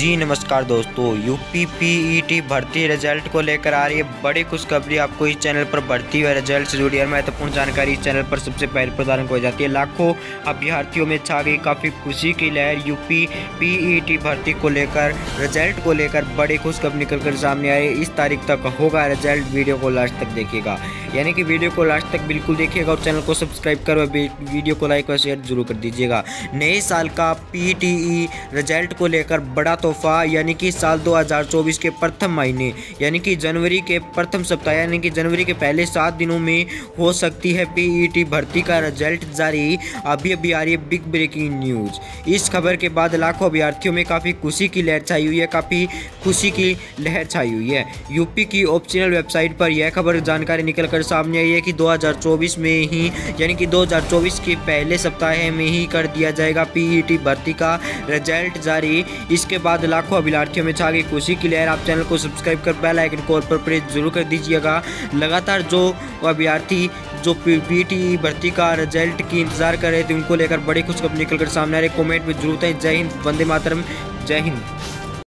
जी नमस्कार दोस्तों, UP PET भर्ती रिजल्ट को लेकर आ रही है बड़ी खुशखबरी। आपको इस चैनल पर भर्ती व रिजल्ट से जुड़ी हर महत्वपूर्ण जानकारी इस चैनल पर सबसे पहले प्रदान हो जाती है। लाखों अभ्यर्थियों में छा गई काफ़ी खुशी की लहर। यूपी पीईटी भर्ती को लेकर रिजल्ट को लेकर बड़ी खुशखबरी निकल कर सामने आई। इस तारीख तक होगा रिजल्ट। वीडियो को लास्ट तक देखिएगा, यानी कि वीडियो को लास्ट तक बिल्कुल देखिएगा और चैनल को सब्सक्राइब कर वीडियो को लाइक और शेयर जरूर कर दीजिएगा। नए साल का पीटीई रिजल्ट को लेकर बड़ा तोहफा, यानी कि साल 2024 के प्रथम महीने यानी कि जनवरी के प्रथम सप्ताह यानी कि जनवरी के पहले 7 दिनों में हो सकती है पीईटी भर्ती का रिजल्ट जारी। अभी आ रही है बिग ब्रेकिंग न्यूज़। इस खबर के बाद लाखों अभ्यर्थियों में काफ़ी खुशी की लहर छाई हुई है। काफ़ी खुशी की लहर छाई हुई है। यूपी की ऑफिशियल वेबसाइट पर यह खबर जानकारी निकल कर सामने आई है कि 2024 में ही यानी कि 2024 के पहले सप्ताह में ही कर दिया जाएगा पीईटी भर्ती का रिजल्ट जारी। इसके बाद लाखों अभ्यर्थियों में छा गई खुशी की लहर। आप चैनल को सब्सक्राइब कर बेल आइकन को पर प्रेस जरूर कर दीजिएगा। लगातार जो अभ्यर्थी जो पीईटी भर्ती का रिजल्ट की इंतजार कर रहे थे, उनको लेकर बड़ी खुशखबरी निकल कर सामने आ रही। कमेंट में जरूर है। जय हिंद, वंदे मातरम, जय हिंद।